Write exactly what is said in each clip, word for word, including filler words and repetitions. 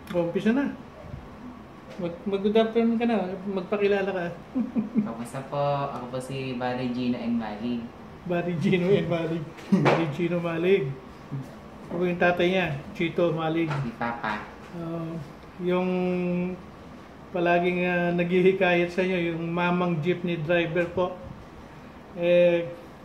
Umpisa na. Mag, mag-good afternoon ka na. Magpakilala ka. Kamusta po? Ako po si Barry Gino and Malig. Barry Gino and Malig. Barry Gino Malig. Ako yung tatay niya, Chito Malig. Si Papa. Uh, yung palaging uh, naghihikayat sa inyo, yung mamang jeepney driver po. Eh,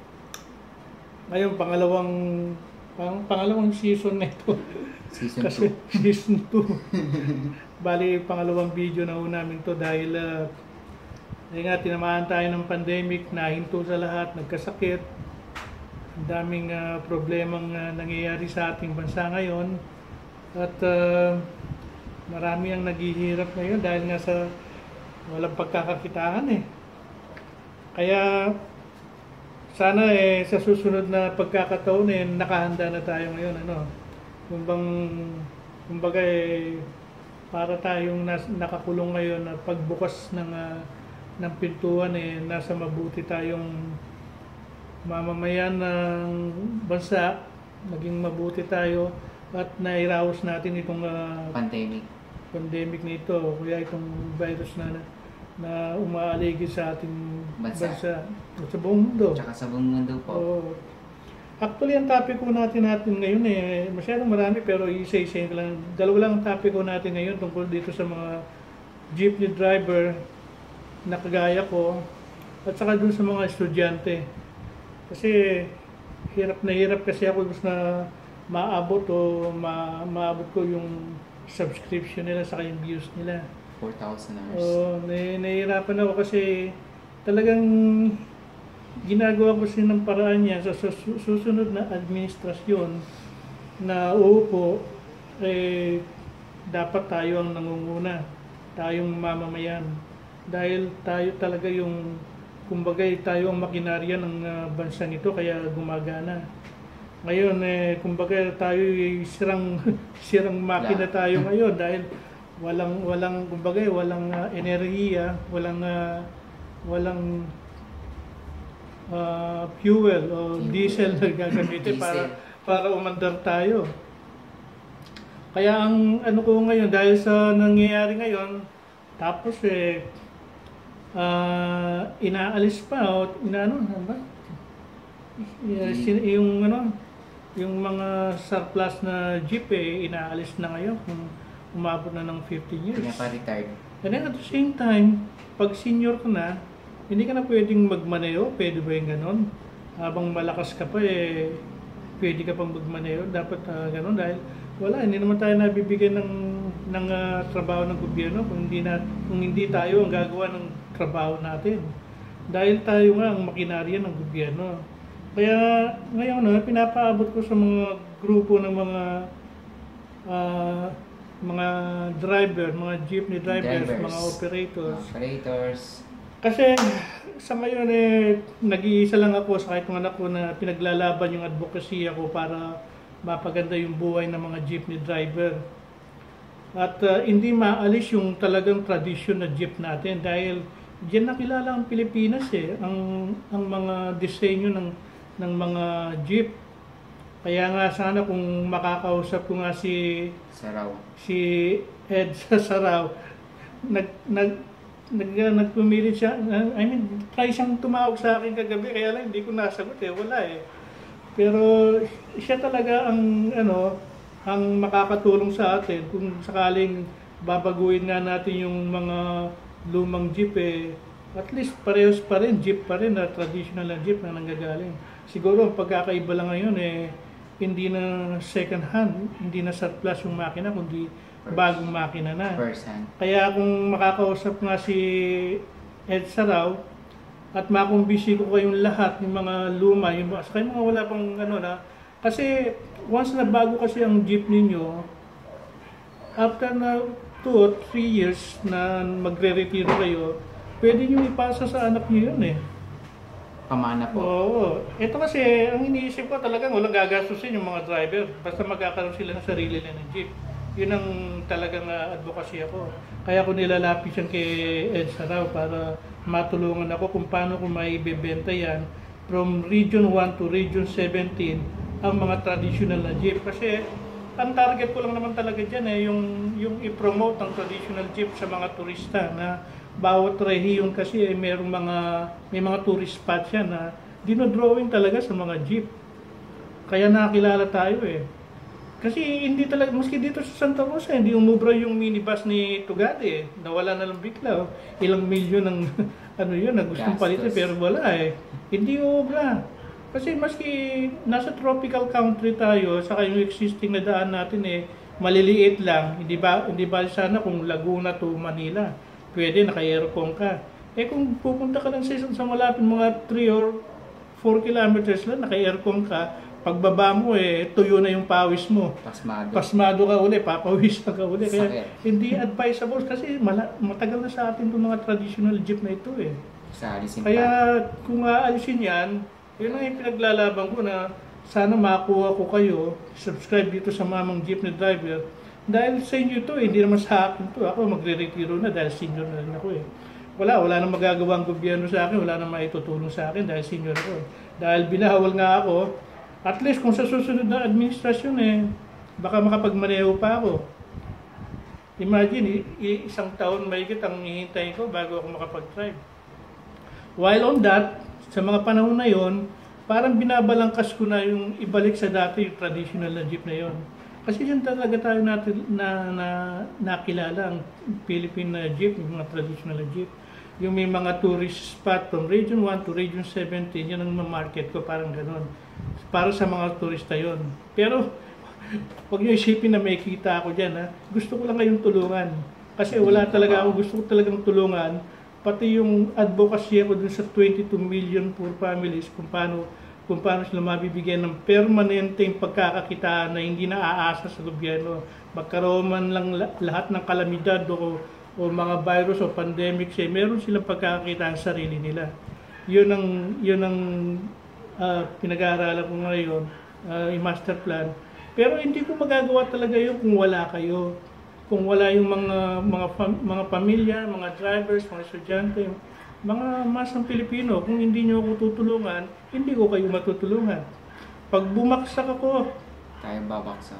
ngayon, pangalawang pang, pangalawang season na ito. Season Kasi two. season two. Bali, pangalawang video na ho namin to dahil uh, dahil nga tinamaan tayo ng pandemic, nahinto sa lahat, nagkasakit. Ang daming uh, problemang uh, nangyayari sa ating bansa ngayon. At uh, marami ang naghihirap ngayon dahil nga sa walang pagkakakitaan eh. Kaya sana eh sa susunod na pagkakataon eh nakahanda na tayo ngayon, ano. Kumbang kumbaga eh para tayong nas, nakakulong ngayon at pagbukas ng uh, ng pintuan eh nasa mabuti tayong mamamayan ng bansa, naging mabuti tayo at nairaos natin itong uh, Pandemic. pandemic nito, kaya itong virus na na umaaligid sa ating Bansa. bansa, at sa buong mundo. Tsaka sa buong mundo po. Oo. Actually, ang topic ko natin natin ngayon eh, masyadong marami pero isa-isa lang. Dalawa lang ang topic ko natin ngayon tungkol dito sa mga jeepney driver na kagaya ko at saka dun sa mga estudyante. Kasi hirap na hirap kasi ako gusto na maabot o ma maabot ko yung subscription nila sa yung views nila. four thousand hours. Oo, na nahihirapan ako kasi talagang ginagawa ko sin ng paraan niya sa sus- susunod na administrasyon na uupo, eh, dapat tayo ang nangunguna, tayong mamamayan. Dahil tayo talaga yung, kumbaga tayo ang makinarya ng uh, bansa nito kaya gumagana. Ngayon, eh, kumbaga tayo sirang, sirang makina tayo ngayon dahil walang, walang, kumbaga walang uh, enerhiya, walang, uh, walang Uh, fuel o diesel na gagamitin para para umandar tayo. Kaya ang ano ko ngayon dahil sa nangyayari ngayon, tapos eh uh, inaalis pa o inaano ano ba? Yung ano, yung mga surplus na jeep eh inaalis na ngayon kung umabot na ng fifteen years. Kaya pa-retired. And then at the same time, pag senior ka na, hindi ka na pwedeng magmaneho, pwede ba yung ganon? Habang malakas ka pa eh, pwede ka pang magmaneho, dapat uh, ganon dahil wala, hindi naman tayo nabibigyan ng, ng uh, trabaho ng gobyerno kung hindi, na, kung hindi tayo ang gagawa ng trabaho natin. Dahil tayo nga ang makinarya ng gobyerno. Kaya ngayon, no, pinapaabot ko sa mga grupo ng mga uh, mga driver, mga jeepney drivers, Drivers. mga operators. Operators. Kasi sa ngayon eh, nag-iisa lang ako sa kahit mga anak ko na pinaglalaban yung advocacy ako para mapaganda yung buhay ng mga jeepney driver. At uh, hindi maalis yung talagang tradisyon na jeep natin dahil diyan nakilala ang Pilipinas eh, ang, ang mga disenyo ng, ng mga jeep. Kaya nga sana kung makakausap ko nga si Saraw. si Ed sa Saraw, nag, nag Nag, nagpumilit siya, I mean, try siyang tumawag sa akin kagabi, kaya lang hindi ko nasagot eh, wala eh. Pero siya talaga ang, ano, ang makakatulong sa atin kung sakaling babaguhin nga natin yung mga lumang jeep eh, at least parehas pa rin, jeep pa rin, na traditional na jeep na nanggagaling. Siguro ang pagkakaiba lang ngayon eh, hindi na second hand, hindi na surplus yung makina, kundi bagong makina na. First hand. Kaya kung makakausap nga si Ed Saraw at makumbisi ko kayong lahat ng mga luma, yung mga wala pang ano na, kasi once na bago kasi ang jeep ninyo, after na two or three years na magre-retiro kayo, pwede nyo ipasa sa anak nyo yun eh. Pamana po. Oo. Ito kasi, ang iniisip ko talagang walang gagastusin yung mga driver. Basta magkakaroon sila ng sarili nila ng jeep. Yun ang talagang uh, advocacy ako. Kaya ko nilalapit yan kay Ed Saraw para matulungan ako kung paano ko maibebenta yan from Region one to Region seventeen ang mga traditional na jeep. Kasi ang target ko lang naman talaga dyan eh, yung, yung i-promote ang traditional jeep sa mga turista na bawat rehiyon kasi eh, merong mga, may mga tourist spots yan na dinodrawing talaga sa mga jeep. Kaya nakilala tayo eh. Kasi hindi talaga, maski dito sa Santa Rosa, hindi umubra yung minibus ni Tugade eh. Nawala na lang bigla. Oh. Ilang milyon ng ano yun, na gustong palitan pero wala eh. Hindi umubra. Kasi maski nasa tropical country tayo, saka yung existing na daan natin eh, maliliit lang. Hindi ba, hindi ba sana kung Laguna to Manila, pwede naka-aircon ka. Eh kung pupunta ka lang sa isang sa malapit mga three or four kilometers lang, naka-aircon ka, pagbaba mo eh, tuyo na yung pawis mo. Pasmado. Pasmado ka uli, papawis ka uli. Kaya Sakit. hindi advisable kasi mala, matagal na sa atin itong mga traditional jeep na ito eh. Sa alisin Kaya pa. kung aalisin yan, yun ang yung pinaglalaban ko na sana makuha ko kayo, subscribe dito sa Mamang Jeepney Driver. Dahil sa inyo ito, eh, hindi naman sa akin ito. Ako magre-retiro na dahil senior na rin ako eh. Wala, wala nang magagawa ang gobyerno sa akin, wala nang maitutulong sa akin dahil senior ako. Dahil binahawal nga ako, at least kung sa susunod na administrasyon eh, baka makapagmaneho pa ako. Imagine, i- isang taon mahigit ang hihintayin ko bago ako makapag-drive. While on that, sa mga panahon na yon, parang binabalangkas ko na yung ibalik sa dati yung traditional na jeep na yon. Kasi yun talaga tayo natin na, na, nakilala ang Philippine na jeep, yung mga traditional na jeep. Yung may mga tourist spot from Region one to Region seventeen, yun ang market ko, parang ganun. Para sa mga turista yon. Pero, huwag nyo isipin na may kita ako dyan, ha? Gusto ko lang kayong tulungan. Kasi wala talaga ako, gusto ko talagang tulungan. Pati yung advocacy ako dun sa twenty-two million poor families, kung paano, kung paano sila mabibigyan ng permanenteng pagkakakitaan na hindi na aasa sa gobyerno. Magkaroon man lang lahat ng kalamidad o, o mga virus o pandemic, eh, meron silang pagkakakitaan sa sarili nila. Yun ang, yun ang Uh, pinag-aaralan ko ngayon, uh, yung master plan. Pero hindi ko magagawa talaga yun kung wala kayo. Kung wala yung mga mga pam- mga pamilya, mga drivers, mga estudyante, mga masang Pilipino, kung hindi nyo ako tutulungan, hindi ko kayo matutulungan. Pag bumaksak ako, Tayo babaksa.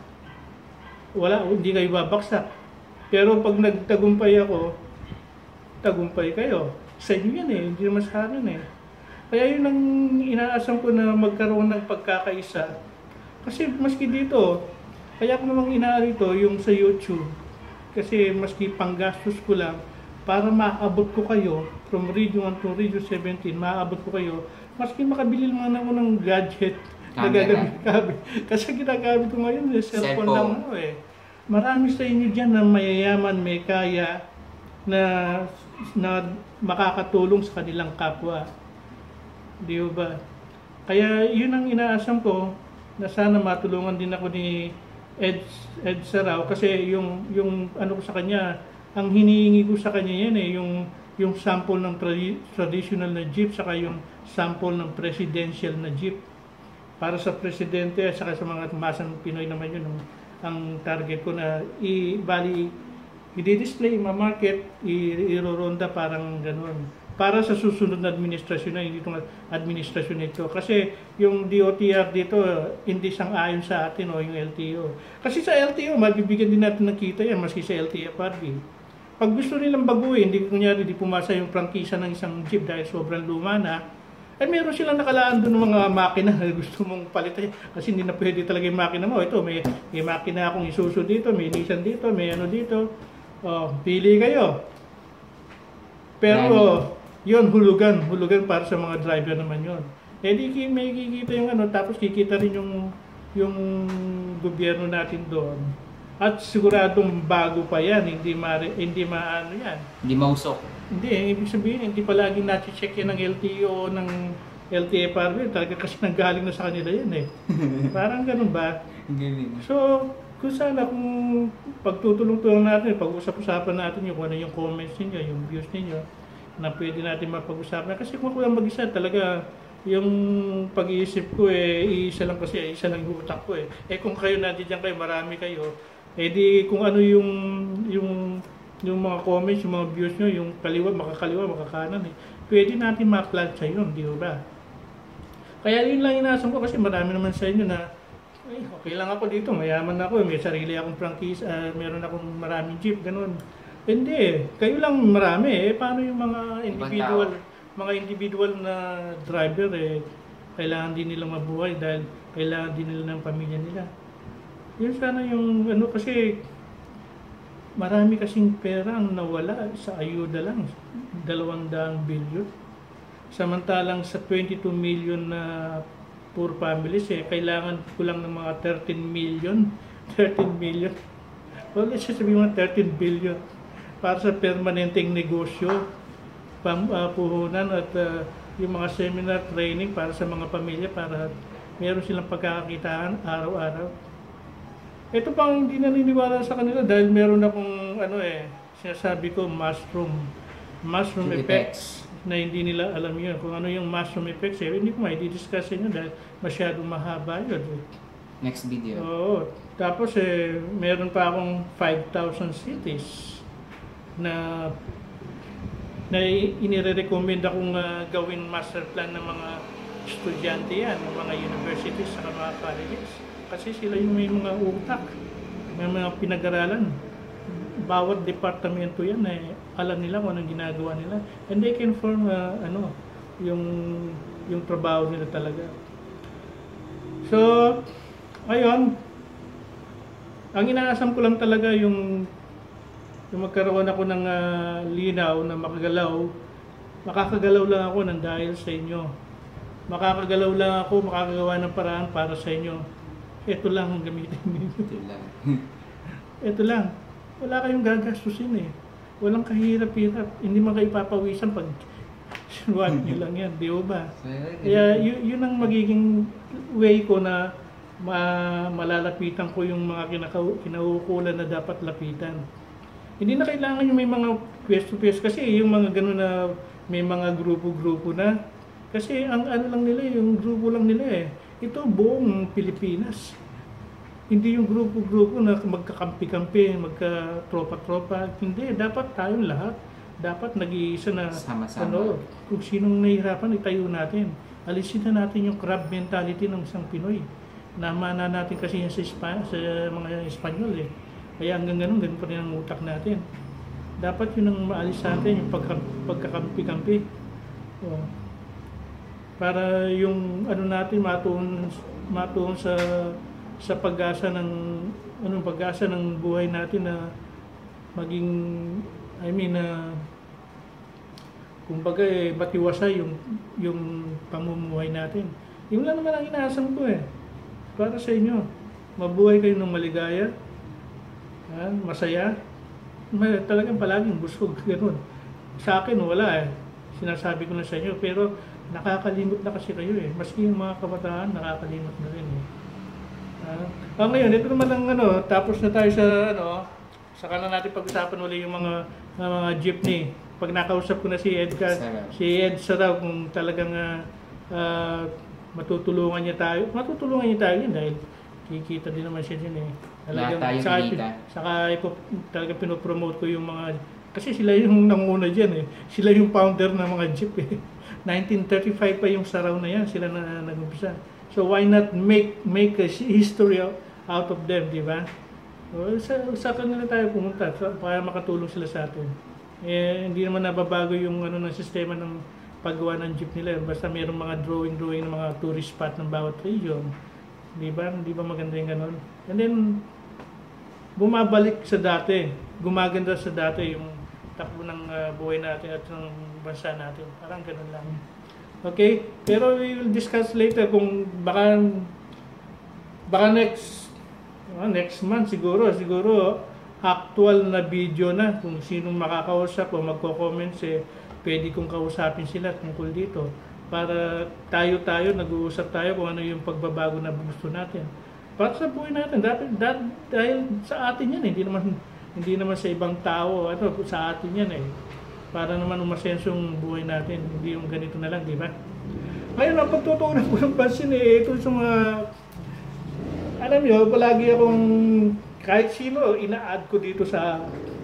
wala, hindi kayo babaksak. Pero pag nagtagumpay ako, tagumpay kayo. Sa inyo yan eh, hindi naman sa akin eh. Kaya yun ang inaasam ko na magkaroon ng pagkakaisa. Kasi maski dito, kaya ko namang inaari ito yung sa YouTube. Kasi maski panggastos ko lang, para maabot ko kayo, from Region one to Region seventeen, maabot ko kayo, maski makabili lang ako ng gadget na gagamit. Kasi ginagamit ko ngayon, eh, cellphone, cellphone lang mo eh. Marami sa inyo dyan na mayayaman, may kaya, na, na makakatulong sa kanilang kapwa. Di ba? Kaya yun ang inaasam ko na sana matulungan din ako ni Ed, Ed Sarao kasi yung, yung ano ko sa kanya, ang hinihingi ko sa kanya yan eh, yung, yung sample ng tradi- traditional na jeep saka yung sample ng presidential na jeep. Para sa presidente at saka sa mga masang Pinoy naman yun ang, ang target ko na i-bali, i-display, ma-market, i-iroronda parang gano'n. Para sa susunod na administrasyon na, hindi itong administrasyon nito. Kasi yung D O T R dito, hindi sang-ayon sa atin o yung L T O. Kasi sa L T O, mabibigyan din natin ng kita yan, maski sa L T F R B. Pag gusto nilang baguhin, hindi kunyari di pumasa yung prangkisa ng isang jeep dahil sobrang luma na, ay meron silang nakalaan doon ng mga makina na gusto mong palitan. Kasi hindi na pwede talaga yung makina mo. Ito, may, may makina akong Isuzu dito, may Nissan dito, may ano dito. Oh, pili kayo. Pero, yun, hulugan. Hulugan para sa mga driver naman yun. Eh di may kikita yung ano, tapos kikita rin yung, yung gobyerno natin doon. At siguradong bago pa yan, hindi ma hindi maano yan. Hindi mausok. Hindi, eh, ibig sabihin, hindi pa laging nati-check yan ng L T O o ng L T F R B. Talaga kasi nanggaling na sa kanila yan eh. Parang ganun ba? So, kung sana kung pagtutulong-tulong natin, pag-usap-usapan natin yung kung ano yung comments ninyo, yung views ninyo, na pwede natin mapag-usapan. Kasi kung ako lang mag-isa, talaga yung pag-iisip ko eh, isa lang kasi, isa lang yung utak ko eh. Eh kung kayo nandiyan kayo, marami kayo, eh di kung ano yung, yung, yung mga comments, yung mga views nyo, yung kaliwa, makakaliwa, makakanan eh, pwede natin ma-plan sa yun, di ba? Kaya yun lang inasam ko kasi marami naman sa inyo na Ay, okay lang ako dito, mayaman ako, may sarili akong prangkisa, ah, meron akong maraming jeep, ganun. Hindi eh, kayo lang marami eh, paano yung mga individual, mga individual na driver eh, kailangan din nilang mabuhay dahil kailangan din nila ng pamilya nila. Yun sana yung ano kasi, marami kasing pera ang nawala sa ayuda lang, dalawang daang bilyon. Samantalang sa twenty-two million na poor families, eh, kailangan kulang ng mga thirteen million. thirteen million. Well, let's just sabihin mga thirteen billion para sa permanenteng negosyo, pam, uh, puhunan at uh, yung mga seminar training para sa mga pamilya para meron silang pagkakakitaan araw-araw. Ito pang hindi naniniwala sa kanila dahil meron akong ano eh, sinasabi ko mushroom, mushroom effects. Na hindi nila alam yun. Kung ano yung mushroom effects, eh, hindi ko mai-discuss yun dahil masyadong mahaba yun. Next video. Oo. Tapos, eh, meron pa akong five thousand cities na na inire-recommend akong uh, gawin master plan ng mga estudyante yan, ng mga universities sa mga colleges. Kasi sila yung may mga utak, may mga pinag-aralan. Bawat departamento yan eh, alam nila kung anong ginagawa nila and they can form uh, ano yung yung trabaho nila talaga. So ayun, ang inaasam ko lang talaga yung yung magkaroon ako ng uh, linaw na makagalaw. Makakagalaw lang ako ng dahil sa inyo, makakagalaw lang ako, makakagawa ng paraan para sa inyo. Ito lang ang gamitin ninyo. Ito lang. Ito lang. Wala kayong gagastusin eh. Walang kahirap-hirap. Hindi man kayo papawisan pag suwat nyo lang yan. Di ba? Kaya yun, yun ang magiging way ko na ma malalapitan ko yung mga kinaukulan na dapat lapitan. Hindi na kailangan yung may mga pwesto-pwesto kasi yung mga gano'n na may mga grupo-grupo na. Kasi ang ano lang nila, yung grupo lang nila eh. Ito buong Pilipinas. Hindi yung grupo-grupo na magkakampi-kampi, magka-tropa-tropa. Hindi, dapat tayong lahat. Dapat nag-iisa na sama-sama. Ano, kung sinong nahihirapan, itayo natin. Alisin na natin yung crab mentality ng isang Pinoy. Namana natin kasi yan sa, Spa, sa mga Espanyol eh. Kaya hanggang ganun, ganun pa rin ang utak natin. Dapat yun ang maalis natin, yung pagka, pagkakampi-kampi. O, para yung ano natin matuon, matuon sa sa pag-asa ng anong pag-asa ng buhay natin na maging I mean na uh, kumbaga eh, matiwasay yung yung pamumuhay natin. Yun lang naman ang inaasam ko eh. Para sa inyo, mabuhay kayo ng maligaya, ha, masaya. May, talagang palaging busog ganoon. Sa akin wala eh. Sinasabi ko na sa inyo pero nakakalimot na kasi kayo eh. Maski yung mga kabataan nakakalimot na rin eh. Ah, uh, ngayon, ito naman ang ano, tapos na tayo sa ano, saka na natin pag-usapan uli yung mga uh, mga jeepney. Pag nakausap ko na si Edgar, si Ed Saraw kung talagang uh, uh, matutulungan niya tayo, matutulungan niya tayo yun dahil kikita din naman siya din eh. Talagang saka, saka ipo, talagang pinopromote ko yung mga, kasi sila yung nanguna dyan eh. Sila yung founder ng mga jeep eh. nineteen thirty-five pa yung Saraw na yan, sila na nag-umpisa. So why not make make a history out of them, di ba? So, sa, sa kanila tayo pumunta para makatulong sila sa atin. Eh, hindi naman nababago yung ano ng sistema ng paggawa ng jeep nila. Basta mayroong mga drawing-drawing ng mga tourist spot ng bawat region. Di ba? Di ba maganda yung ganun? And then, bumabalik sa dati. Gumaganda sa dati yung takbo ng uh, buhay natin at ng bansa natin. Parang ganun lang. Okay? Pero we will discuss later kung baka baka next uh, next month siguro, siguro actual na video na kung sinong makakausap o magko-comments eh, pwede kong kausapin sila tungkol dito para tayo-tayo nag-uusap tayo kung ano yung pagbabago na gusto natin. Para sa buhay natin, dapat dahil sa atin yan, hindi naman hindi naman sa ibang tao, ano, sa atin yan eh. Para naman umasenso yung buhay natin, hindi yung ganito na lang, di ba? Ngayon, ang pagtutuunan ko ng pansin eh, ito sa mga, alam nyo, palagi akong, kahit sino, ina-add ko dito sa,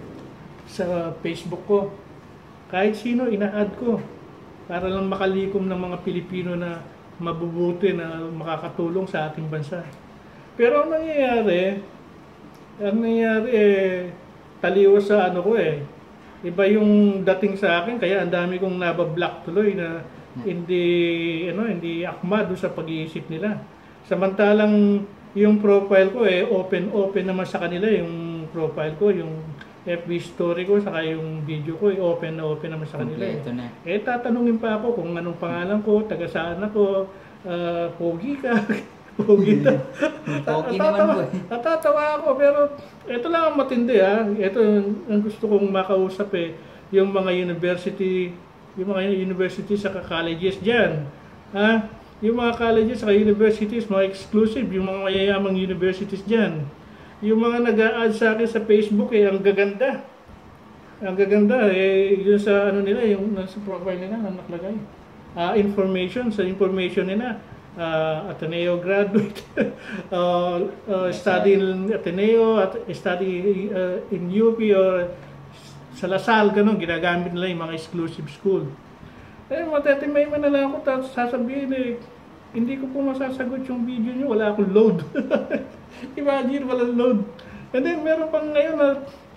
sa Facebook ko. Kahit sino, ina-add ko. Para lang makalikom ng mga Pilipino na mabubuti na makakatulong sa ating bansa. Pero ang nangyayari, ang nangyayari eh, taliwas sa ano ko eh. Iba yung dating sa akin, kaya ang dami kong nabablock tuloy na hindi, ano, hindi akma doon sa pag-iisip nila. Samantalang yung profile ko eh, open-open naman sa kanila yung profile ko, yung F B story ko, saka yung video ko, eh, open na open naman sa kanila. Kompleto na. Eh, tatanungin pa ako kung anong pangalan ko, taga saan ako, uh, pogi ka, pogi ka. Pogi naman po. Natatawa ako, pero ito lang ang matindi ha. Ito ang gusto kong makausap eh, yung mga university, yung mga universities sa colleges dyan. Ha? Yung mga colleges sa universities, mga exclusive, yung mga mayayamang universities dyan. Yung mga nag-a-add sa akin sa Facebook eh, ang gaganda. Ang gaganda eh, yun sa ano nila, yung nasa profile nila, ang nakalagay. Uh, information, sa information nila, uh, Ateneo graduate, uh, uh, study in Ateneo, at study uh, in U P or sa Lasal, ganun, ginagamit nila yung mga exclusive school. Eh, matatimay man na lang ako, tapos sasabihin eh, hindi ko po masasagot yung video nyo, wala akong load. Imagine, walang load. And then, meron pang ngayon na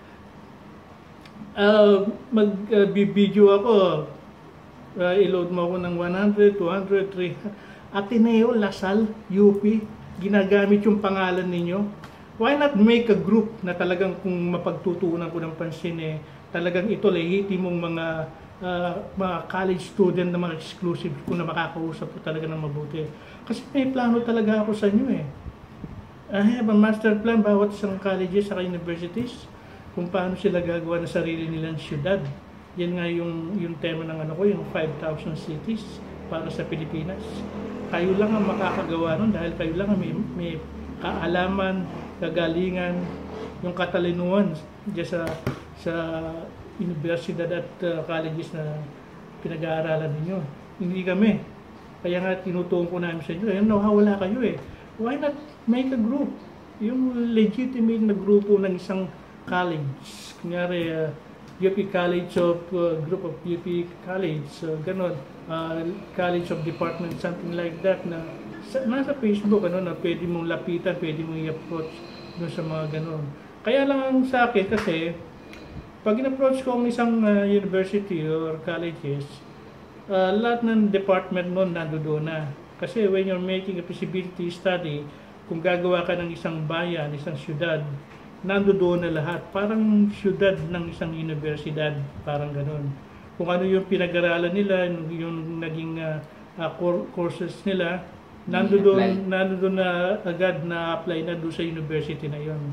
uh, mag-video uh, ako, uh, i-load mo ako ng one hundred, two hundred, three hundred. Ateneo, Lasal, U P, ginagamit yung pangalan ninyo. Why not make a group na talagang kung mapagtutuunan ko ng pansin eh, talagang ito lehitimong mga uh, mga college student na mga exclusive ko na makakausap ko talaga ng mabuti. Kasi may plano talaga ako sa inyo eh. I have a master plan bawat isang colleges sa universities kung paano sila gagawa ng sarili nilang syudad. Yan nga yung, yung tema ng ano ko, yung five thousand cities para sa Pilipinas. Kayo lang ang makakagawa nun dahil kayo lang ang may, may kaalaman, kagalingan, yung katalinuhan dyan sa, sa universidad at uh, colleges na pinag-aaralan ninyo. Hindi kami. Kaya nga tinutuong ko namin sa inyo, ayun, nawawala kayo eh. Why not make a group? Yung legitimate na grupo ng isang college. Kunyari, uh, U P College of, uh, group of U P College, uh, ganon, uh, College of Department, something like that na sa, nasa Facebook, ano, na pwede mong lapitan, pwede mong i-approach doon sa mga ganon. Kaya lang ang sa akin kasi, pag in-approach ko ang isang uh, university or colleges, uh, lahat ng department nun nandoon na. Kasi when you're making a feasibility study, kung gagawa ka ng isang bayan, isang syudad, nandoon na lahat. Parang syudad ng isang universidad, parang ganun. Kung ano yung pinag-aralan nila, yung naging uh, uh, courses nila, nandoon, nandoon na agad na apply na doon sa university na yon.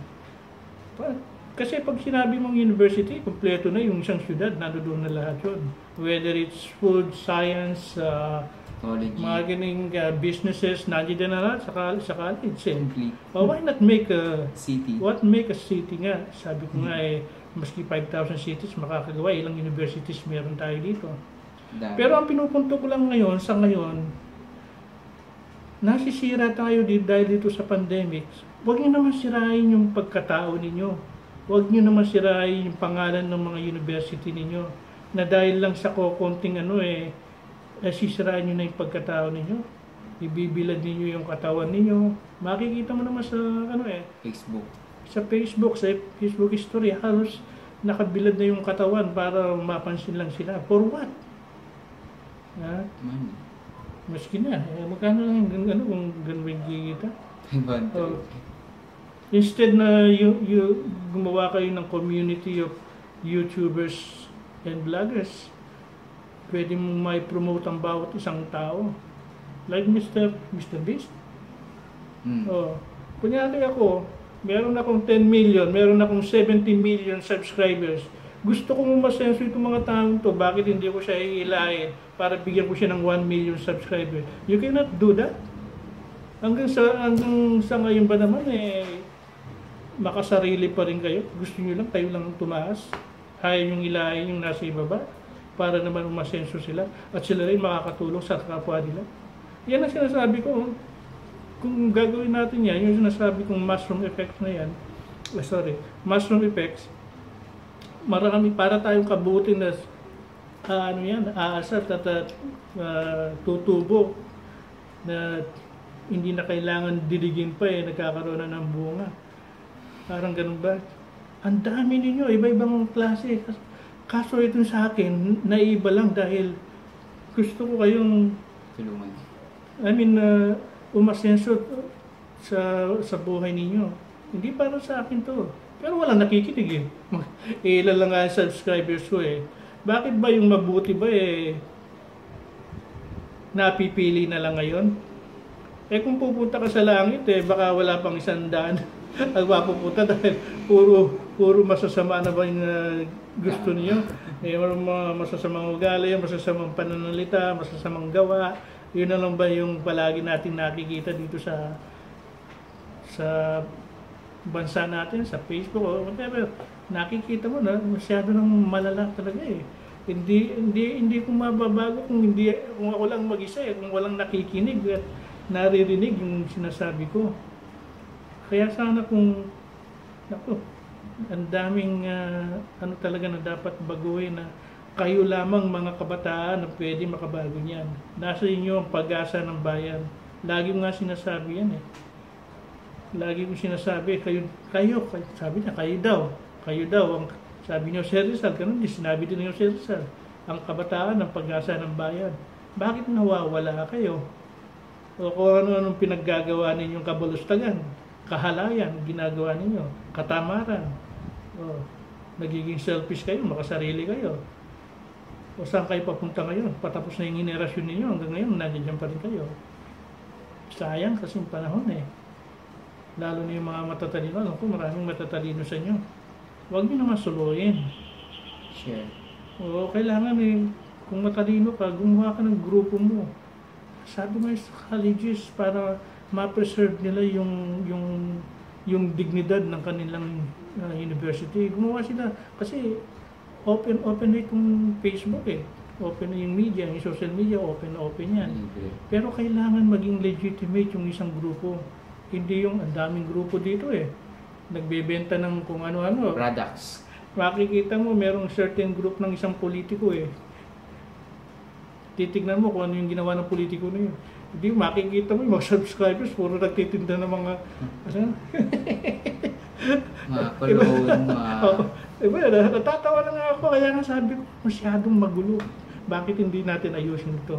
Kasi pag sinabi mong university, kompleto na yung isang syudad, nandoon na lahat yun. Whether it's food, science, uh, mga ganing uh, businesses, nandiyan na lahat sa, sa college. Simply. Uh, why not make a city? What make a city nga? Sabi ko nga eh, maski five thousand cities makakagawa, ilang universities meron tayo dito. Dami. Pero ang pinupunto ko lang ngayon, sa ngayon, nasisira tayo dito dahil dito sa pandemic. Huwag niyo naman sirain yung pagkatao ninyo. Huwag niyo naman sirain yung pangalan ng mga university ninyo na dahil lang sa konting ano eh, nasisiraan nyo na yung pagkatao ninyo. Ibibilad ninyo yung katawan ninyo. Makikita mo naman sa ano eh, Facebook. Sa Facebook, sa Facebook history, halos nakabilad na yung katawan para mapansin lang sila. For what? Ha? Money. Maski na. Eh, magkano lang yung ano, kung ganun yung gigita? Oh, instead na you, you gumawa kayo ng community of YouTubers and vloggers, pwede mong may promote ang bawat isang tao. Like Mister Mister Beast. Mm. Oh, kunyari ako, meron akong ten million, meron akong seventy million subscribers. Gusto kong masenso itong mga taong to, bakit hindi ko siya iilahin para bigyan ko siya ng one million subscribers? You cannot do that. Hanggang sa, hanggang sa ngayon ba naman, eh, makasarili pa rin kayo? Gusto nyo lang, kayo lang tumaas? Hayaan yung ilahin yung nasa ibaba? Para naman umasenso sila at sila rin makakatulong sa kapwa nila. Yan ang sinasabi ko. Kung gagawin natin yan, yung sinasabi kong mushroom effects na yan, oh, sorry, mushroom effects, marami para tayong kabuti na uh, ano yan, aasat at uh, tutubo na hindi na kailangan diligin pa eh, nagkakaroon na ng bunga. Parang ganun ba? Ang dami ninyo, iba-ibang klase. Kaso ito sa akin, naiba lang dahil gusto ko kayong, Tulungan. I mean, uh, umasenso sa, sa buhay ninyo. Hindi para sa akin to. Pero walang nakikinig eh. Ilan lang nga ang subscribers ko eh. Bakit ba yung mabuti ba eh, napipili na lang ngayon? Eh kung pupunta ka sa langit eh, baka wala pang isang daan ang mapupunta dahil puro, puro masasama na ba yung uh, gusto niyo? Eh, mga masasamang ugali, masasamang pananalita, masasamang gawa. Yun na lang ba yung palagi natin nakikita dito sa sa bansa natin, sa Facebook o whatever. Nakikita mo na masyado nang malala talaga eh. Hindi hindi hindi ko mababago kung hindi kung ako lang mag-isa eh, kung walang nakikinig at naririnig yung sinasabi ko. Kaya sana kung naku, ang daming uh, ano talaga na dapat baguhin na kayo lamang mga kabataan na pwede makabago niyan. Nasa inyo ang pag-asa ng bayan. Lagi ko nga sinasabi yan eh. Lagi ko sinasabi, kayo, kayo, sabi niya, kayo daw. Kayo daw, ang sabi niyo, Sir Rizal, ganun din, sinabi din niyo, Sir Rizal, ang kabataan ng pag-asa ng bayan. Bakit nawawala kayo? O kung ano-anong pinaggagawa ninyong kabulustagan, kahalayan, ginagawa ninyo, katamaran. O, nagiging selfish kayo, makasarili kayo. O saan kayo papunta ngayon? Patapos na yung generasyon ninyo, hanggang ngayon, nandiyan pa rin kayo. Sayang kasing panahon eh. Lalo na yung mga matatalino. Alam ko, maraming matatalino sa inyo. Huwag nyo naman suluhin. Sure. Oo, kailangan eh, kung matalino ka, gumawa ka ng grupo mo. Sabi mo sa colleges para ma-preserve nila yung, yung, yung dignidad ng kanilang uh, university. Gumawa sila. Kasi open, open na itong Facebook eh. Open na yung media, yung social media, open na open yan. Okay. Pero kailangan maging legitimate yung isang grupo. Hindi yung ang daming grupo dito eh. Nagbebenta ng kung ano-ano. Products. Makikita mo merong certain group ng isang politiko eh. Titignan mo kung ano yung ginawa ng politiko na yun. Hindi, makikita mo yung mga subscribers puro nagtitinda ng mga ano? Mga cologne, mga... Oh, diba, natatawa na nga ako kaya nga sabi ko masyadong magulo. Bakit hindi natin ayusin ito?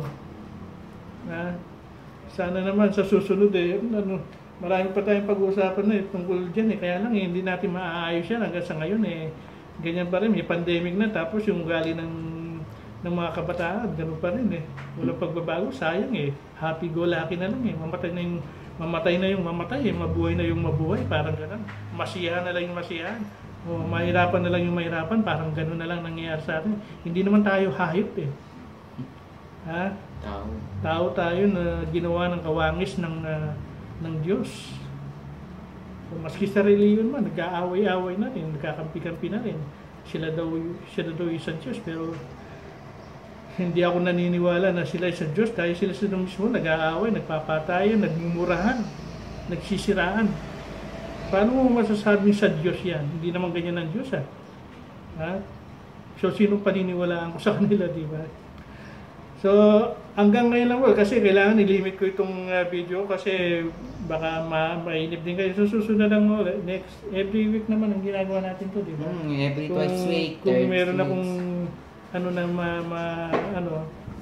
Ha? Sana naman sa susunod eh, ano, marami pa tayong pag-uusapan na eh, tungkol dyan eh. Kaya lang eh, hindi natin maaayos yan hanggang sa ngayon eh. Ganyan pa rin, may pandemic na tapos yung ugali ng, ng mga kabataan, gano'n pa rin eh. Walang pagbabago, sayang eh. Happy-go-lucky na lang eh. Mamatay na yung mamatay na yung mamatay eh. Mabuhay na yung mabuhay, parang gano'n. Masiyahan na lang yung masiyahan. O mahirapan na lang yung mahirapan, parang gano'n na lang nangyayari sa atin. Hindi naman tayo hayop eh. Ha? Tao. Tao tayo na ginawa ng kawangis ng uh, ng Diyos. So, maski sa reliyon man, nag-aaway-aaway na rin, nagkakampi-kampi na rin. Sila daw, sila daw isang Diyos, pero hindi ako naniniwala na sila isang Diyos dahil sila sila mismo nag-aaway, nagpapatayan, nagmumurahan, nagsisiraan. Paano mo masasabing sa Diyos yan? Hindi naman ganyan ang Diyos ah. Ha? So, sino paniniwalaan ko sa kanila, di ba? So, hanggang ngayon lang po, kasi kailangan i-limit ko itong uh, video kasi baka ma mainip din kayo. So, susunod lang mo, next, every week naman ang ginagawa natin to, di ba? Mm, every twice week, Kung third meron weeks. akong ano na ma, ma ano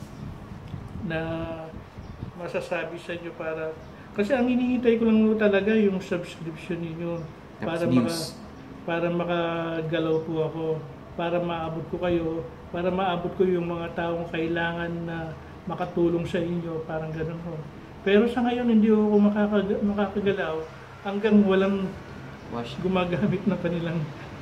na masasabi sa inyo para kasi ang hinihintay ko lang po talaga yung subscription niyo para Tapos maka news. para makagalaw po ako, para maabot ko kayo, para maabot ko yung mga taong kailangan na makatulong sa inyo, parang gano'n ho. Pero sa ngayon hindi ako makakag- makakagalaw hanggang walang Wash. gumagamit na pa nilang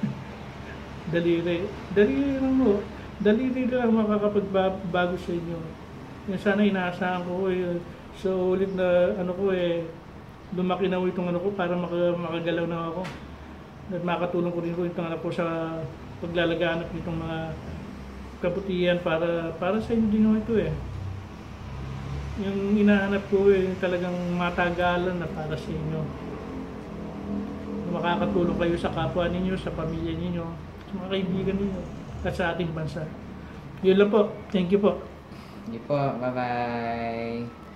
daliri. Daliri lang ho. Daliri lang makakapagbago sa inyo. Yung sana inaasahan ko eh, so ulit na ano ko eh, lumaki na ho itong ano ko para maka, makagalaw na ako. At makatulong ko rin ko itong ano po sa paglalaganap nitong mga kabutihan para para sa inyo din ho ito eh. Yung hinahanap ko eh, talagang matagalan na para sa inyo. Makakatulong kayo sa kapwa ninyo, sa pamilya ninyo, sa mga kaibigan ninyo, at sa ating bansa. Yun lang po. Thank you po. Hindi po. Bye-bye.